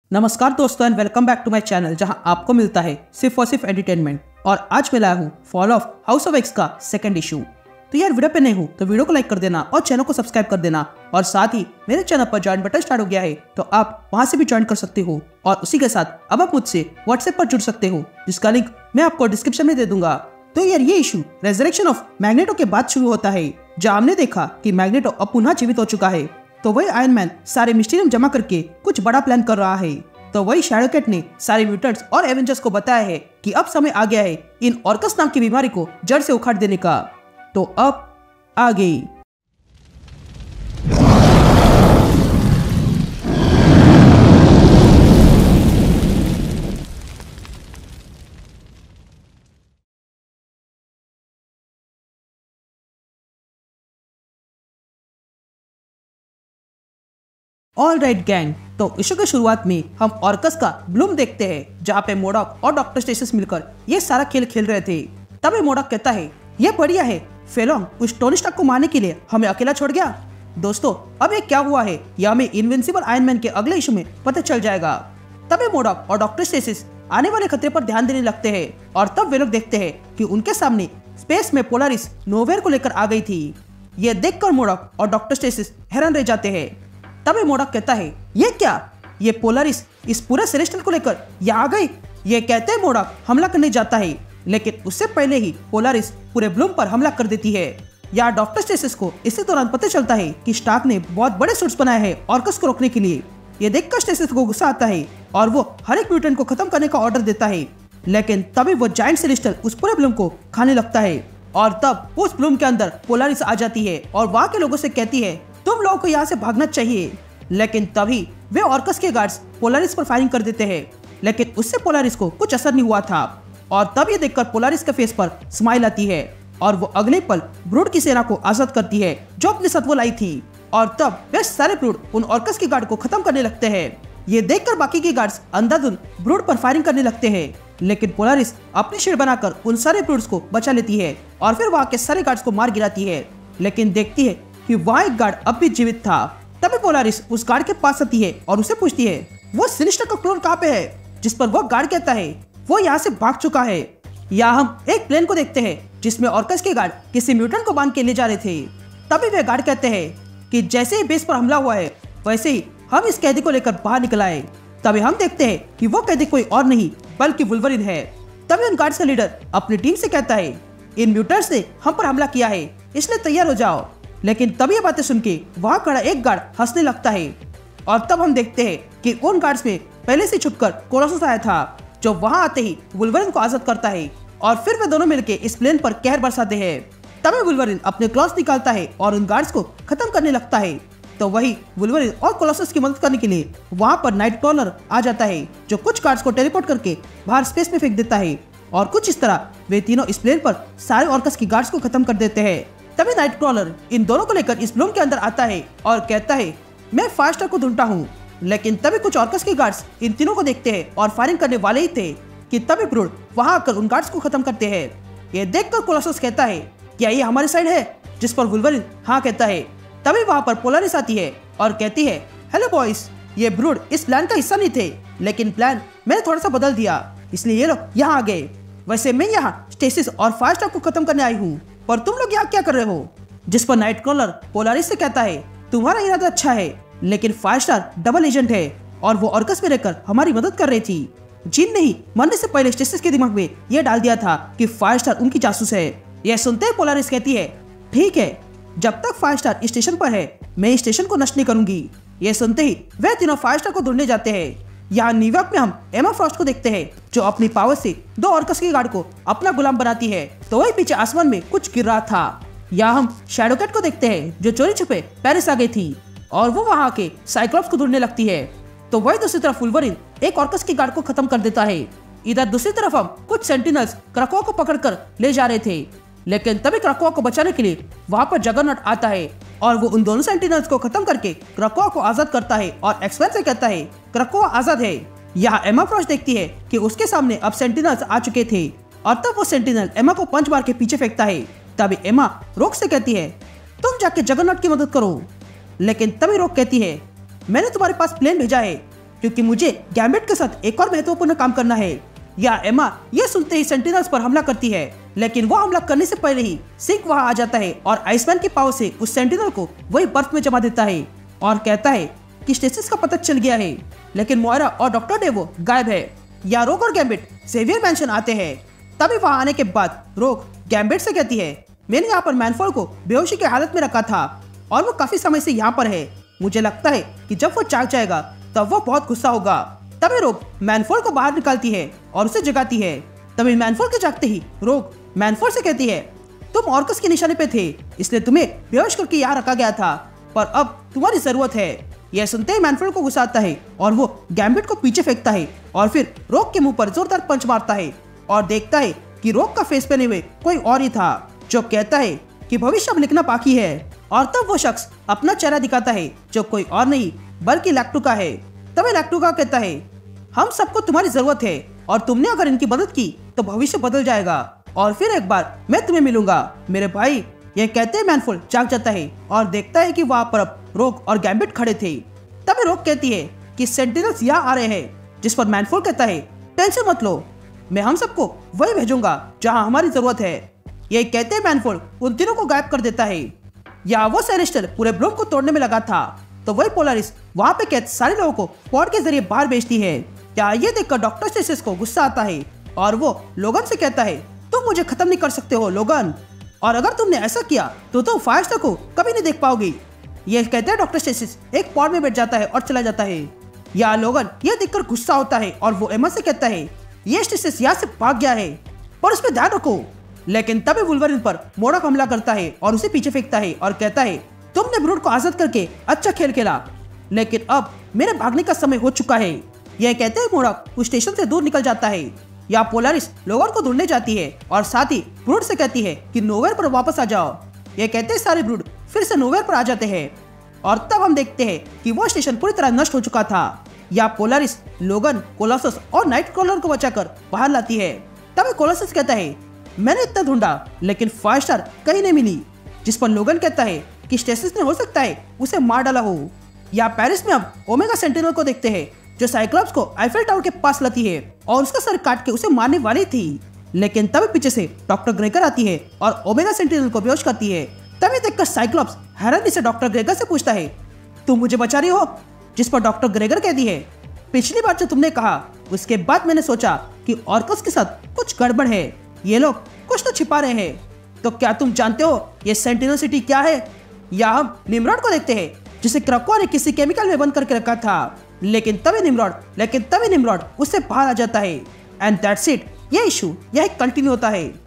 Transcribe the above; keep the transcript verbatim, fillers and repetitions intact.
नमस्कार दोस्तों and welcome back to my channel जहां आपको मिलता है सिर्फ और सिर्फ एंटरटेनमेंट। और आज मैं लाया हूं fall of house of X का सेकंड इशू। तो यार वीडियो पे नहीं हूं तो वीडियो को लाइक कर देना और चैनल को सब्सक्राइब कर देना। और साथ ही मेरे चैनल पर ज्वाइन बटन स्टार्ट हो गया है तो आप वहां से भी ज्वाइन कर सकते हो। और उसी के साथ अब आप मुझसे व्हाट्सएप पर जुड़ सकते हो जिसका लिंक मैं आपको डिस्क्रिप्शन में दे दूंगा। तो यार ये इशू रेजरेक्शन ऑफ मैग्नेटो के बाद शुरू होता है जहां हमने देखा कि मैग्नेटो अब पुनः जीवित हो चुका है। तो वही आयरन मैन सारे मिस्टीरियम जमा करके कुछ बड़ा प्लान कर रहा है। तो वही शैडो कैट ने सारे म्यूटेंट्स और एवेंजर्स को बताया है कि अब समय आ गया है इन ऑर्कस नाम की बीमारी को जड़ से उखाड़ देने का। तो अब आ गई ऑल राइट गैंग। तो इशू की शुरुआत में हम ऑर्कस का ब्लूम देखते हैं जहाँ पे मोडॉक और डॉक्टर स्टेसिस मिलकर ये सारा खेल खेल रहे थे। तभी मोडॉक कहता है ये बढ़िया है, फेलोंग उस टोनी स्टार्क को मारने के लिए हमें अकेला छोड़ गया। दोस्तों अब ये क्या हुआ है यह हमें इनविंसिबल आयरन मैन के अगले इशू में पता चल जाएगा। तभी मोडॉक और डॉक्टर स्टेसिस आने वाले खतरे पर ध्यान देने लगते हैं और तब वे लोग देखते हैं कि उनके सामने स्पेस में पोलारिस नोवेयर को लेकर आ गई थी। ये देखकर मोडॉक और डॉक्टर स्टेसिस हैरान रह जाते हैं। तभी मोडॉक कहता है ये क्या, ये पोलारिस इस पूरे सेलेस्टियल को लेकर यहाँ आ गई। ये कहते हैं मोडॉक हमला करने जाता है लेकिन उससे पहले ही पोलारिस पूरे ब्लूम पर हमला कर देती है। यहाँ डॉक्टर स्टेसिस को इसी दौरान पता चलता है कि स्टार्क ने बहुत बड़े सूट्स बनाए हैं ऑर्कस को रोकने के लिए। ये देखकर स्टेसिस को गुस्सा आता है और वो हर एक म्यूटेंट को खत्म करने का ऑर्डर देता है। लेकिन तभी वो जायंट सेलेस्टियल उस पूरे ब्लूम को खाने लगता है और तब उस ब्लूम के अंदर पोलारिस आ जाती है और वहाँ के लोगों से कहती है तुम लोगों को यहाँ से भागना चाहिए। लेकिन तभी वे ऑर्कस के गार्ड्स पोलारिस पर फायरिंग कर देते हैं लेकिन उससे पोलारिस को कुछ असर नहीं हुआ था। और तब ये देखकर पोलारिस के फेस पर स्माइल आती है और वो अगले पल ब्रूड की सेना को आजाद करती है जो अपने साथ वो लाई थी। और तब वे सारे ब्रूड उन ऑर्कस के गार्ड को खत्म करने लगते हैं। ये देखकर बाकी के गार्ड्स अंधाधुंध ब्रूड पर फायरिंग करने लगते हैं लेकिन पोलारिस अपनी शील्ड बनाकर उन सारे ब्रूड्स को बचा लेती है और फिर वहाँ के सारे गार्ड्स को मार गिराती है। लेकिन देखती है कि वहाँ एक गार्ड अब भी जीवित था। तभी पोलारिस उस गार्ड के पास आती है और उसे पूछती है वो सिनिस्टर का क्लोन कहाँ पे है, जिस पर वो गार्ड कहता है वो यहाँ से भाग चुका है। यहाँ हम एक प्लेन को देखते हैं जिसमें ऑर्कस के गार्ड किसी म्यूटेंट को बांध के ले जा रहे थे। तभी वे गार्ड कहते हैं कि जैसे ही बेस पर हमला हुआ है वैसे ही हम इस कैदी को लेकर बाहर निकल आए। तभी हम देखते हैं कि वो कैदी कोई और नहीं बल्कि वुल्वरिन है। तभी उन गार्ड्स का लीडर अपनी टीम से कहता है इन म्यूटेंट्स ने हम पर हमला किया है इसलिए तैयार हो जाओ। लेकिन तभी ये बातें सुन के वहाँ खड़ा एक गार्ड हंसने लगता है और तब हम देखते हैं कि उन गार्ड्स में पहले से छुपकर कोलोसस आया था जो वहाँ आते ही वुल्वरिन को आजाद करता है और फिर वे दोनों मिलके इस प्लेन पर कहर बरसाते हैं। तभी वुल्वरिन अपने क्लॉस निकालता है और उन गार्ड्स को खत्म करने लगता है। तो वही वुल्वरिन और कोलोसस की मदद करने के लिए वहाँ पर नाइट क्रॉलर आ जाता है जो कुछ गार्ड्स को टेलीपोर्ट करके बाहर स्पेस में फेंक देता है। और कुछ इस तरह वे तीनों इस प्लेन पर सारे ऑर्कस की गार्ड्स को खत्म कर देते हैं। तभी नाइट क्रॉलर इन दोनों को लेकर इस ब्लूम के अंदर आता है और कहता है मैं फास्टर को ढूंढता हूँ। लेकिन तभी कुछ ऑर्कस के गार्ड्स इन तीनों को देखते हैं और फायरिंग करने वाले ही थे कि तभी ब्रूड वहां आकर उन गार्ड्स को खत्म करते हैं। ये देखकर कोलोसस कहता है क्या ये हमारी साइड है, जिस पर वुल्वरिन हाँ कहता है। तभी वहां पर पोलारिस आती है और कहती है हेलो बॉयज, ये ब्रूड इस प्लान का हिस्सा नहीं थे लेकिन प्लान मैंने थोड़ा सा बदल दिया इसलिए ये लोग यहाँ आ गए। वैसे मैं यहाँ स्टेसिस और फास्टर को खत्म करने आई हूँ पर तुम लोग यहाँ क्या कर रहे हो। जिस पर नाइट क्रॉलर पोलारिस से कहता है तुम्हारा इरादा अच्छा है लेकिन फाइव स्टार डबल एजेंट है और वो ऑर्कस में रहकर हमारी मदद कर रही थी। जिन ने ही मरने से पहले स्टेसिस के दिमाग में यह डाल दिया था कि फाइव स्टार उनकी जासूस है। यह सुनते ही पोलारिस कहती है ठीक है, जब तक फाइव स्टार स्टेशन पर है मैं इस स्टेशन को नष्ट नहीं करूंगी। यह सुनते ही वे तीनों फाइव स्टार को ढूंढने जाते हैं। यहाँ न्यूयॉर्क में हम एमा फ्रॉस्ट को देखते हैं जो अपनी पावर से दो ऑर्कस के गार्ड को अपना गुलाम बनाती है। तो वही पीछे आसमान में कुछ गिर रहा था। यहाँ हम शैडो कैट को देखते हैं जो चोरी छुपे पेरिस आ गई थी और वो वहाँ के साइक्लोप्स को ढूंढने लगती है। तो वही दूसरी तरफ वुल्वरिन एक ऑर्कस के गार्ड को खत्म कर देता है। इधर दूसरी तरफ हम कुछ सेंटिनल्स क्रकोआ को पकड़कर ले जा रहे थे लेकिन तभी क्रकोआ को बचाने के लिए वहाँ पर जगरनॉट आता है और वो उन दोनों सेंटिनल्स को खत्म करके क्रकोआ को आजाद करता है और एक्समैन से कहता है क्रकोआ आजाद है। यहाँ एमा फ्रॉस्ट देखती है कि उसके सामने अब सेंटिनल्स आ चुके थे और तब वो सेंटिनल एमा को पंच मार के पीछे फेंकता है। तभी एमा रोक से कहती है तुम जाके जगरनॉट की मदद करो। लेकिन तभी रोक कहती है मैंने तुम्हारे पास प्लेन भेजा है क्योंकि मुझे गैम्बिट के साथ एक और महत्वपूर्ण काम करना है। या एमा ये सुनते ही सेंटिनल्स पर हमला करती है, लेकिन वो हमला करने से पहले ही सिंक वहां आ जाता है और आइसमैन की पावर से उस सेंटिनल को वही बर्फ में जमा देता है और कहता है कि स्टेसिस का पता चल गया है। लेकिन मोइरा और डॉक्टर डेवो गायब है। या रोग और गैम्बिट सेवियर मैंशन आते हैं। तभी वहां आने के बाद रोग गैम्बिट से कहती है, मैंने यहाँ पर मैनफॉल को बेहोशी की हालत में रखा था और वो काफी समय से यहाँ पर है। मुझे लगता है कि जब वो जाग जाएगा तब वो बहुत गुस्सा होगा। तभी रोग मैनफॉल को बाहर निकालती है और उसे जगाती है। तभी मैनफॉल के जागते ही रोग मैनफॉल से कहती है, तुम ऑर्कस के निशाने पे थे, इसलिए तुम्हें बेहोश करके यहाँ रखा गया था, पर अब तुम्हारी जरूरत है। यह सुनते ही मैनफॉल को गुस्सा आता है और वो गैम्बिट को पीछे फेंकता है और फिर रोग के मुंह पर जोरदार पंच मारता है और देखता है कि रोग का फेस पहने हुए कोई और ही था, जो कहता है कि भविष्य अब लिखना बाकी है। और तब वो शख्स अपना चेहरा दिखाता है, जो कोई और नहीं बल्कि लैक्टुका है। तभी लैक्टुका कहता है, हम सबको तुम्हारी जरूरत है और तुमने अगर इनकी मदद की तो भविष्य बदल जाएगा और फिर एक बार मैं तुम्हें मिलूंगा मेरे भाई। यह कहते ही मैनफॉल जाग जाता है और देखता है कि वहाँ पर अब रोग और गैम्बिट खड़े थे। तभी रोग कहती है कि सेंटिनल्स यहाँ आ रहे हैं, जिस पर मैनफॉल कहता है, टेंशन मत लो, मैं हम सबको वही भेजूंगा जहाँ हमारी जरूरत है। यही कहते ही मैनफॉल उन तीनों को गायब कर देता है। या वो सेलेस्टियल पूरे ब्लूम को तोड़ने में लगा था, तो वही पोलारिस वहाँ पे कैद सारे लोगों को पॉड के जरिए बाहर भेजती है। क्या ये देखकर डॉक्टर स्टेसिस को गुस्सा आता है और वो लोगन से कहता है, तुम मुझे खत्म नहीं कर सकते हो लोगन, और अगर तुमने ऐसा किया तो तुम फायर्स्टर को कभी नहीं देख पाओगी। ये कहते हैं डॉक्टर स्टेसिस एक पॉड में बैठ जाता है और चला जाता है। या लोगन ये देखकर गुस्सा होता है और वो एमा से कहता है, ये स्टेसिस यहाँ से भाग गया है, पर उस पर ध्यान रखो। लेकिन तभी वुल्वरिन पर मोड़क हमला करता है और उसे पीछे फेंकता है और कहता है, तुमने ब्रूड को आजाद करके अच्छा खेल खेला, लेकिन अब मेरे भागने का समय हो चुका है। यह कहते ही मोड़क उस स्टेशन से दूर निकल जाता है। या पोलारिस लोगन को ढूंढने जाती है और साथ ही ब्रूड से कहती है कि नोवेयर पर वापस आ जाओ। यह कहते ही सारे ब्रूड फिर से नोवेयर पर आ जाते हैं और तब हम देखते हैं कि वो स्टेशन पूरी तरह नष्ट हो चुका था। या पोलारिस लोगन, कोलोसस और नाइट क्रॉलर को बचाकर बाहर लाती है। तभी कोलोसस कहता है, मैंने इतना ढूंढा लेकिन फाइव स्टार कहीं नहीं मिली, जिस पर लोगन कहता है कि स्टेसिस ने हो सकता है उसे मार डाला हो। या पेरिस में अब ओमेगा सेंटिनल को देखते हैं, जो साइक्लॉप्स को आईफेल टावर के पास लाती है और उसका सर काट के उसे मारने वाली थी। लेकिन तभी पीछे से डॉक्टर ग्रेगर आती है और ओमेगा सेंटिनल को बेहोश करती है। तभी देखकर साइक्लॉप्स हैरानी से डॉक्टर ग्रेगर से पूछता है, तुम मुझे बचा रही हो? जिस पर डॉक्टर ग्रेगर कहती है, पिछली बार जो तुमने कहा उसके बाद मैंने सोचा कि ऑर्कस के साथ कुछ गड़बड़ है, ये लोग कुछ तो छिपा रहे हैं। तो क्या तुम जानते हो ये सेंटिनल सिटी क्या है? या हम निम्रॉड को देखते हैं, जिसे क्रको ने किसी केमिकल में बंद करके रखा था। लेकिन तभी निम्रॉड लेकिन तभी निम्रॉड उससे बाहर आ जाता है। And that's it. ये इशू यही कंटिन्यू होता है।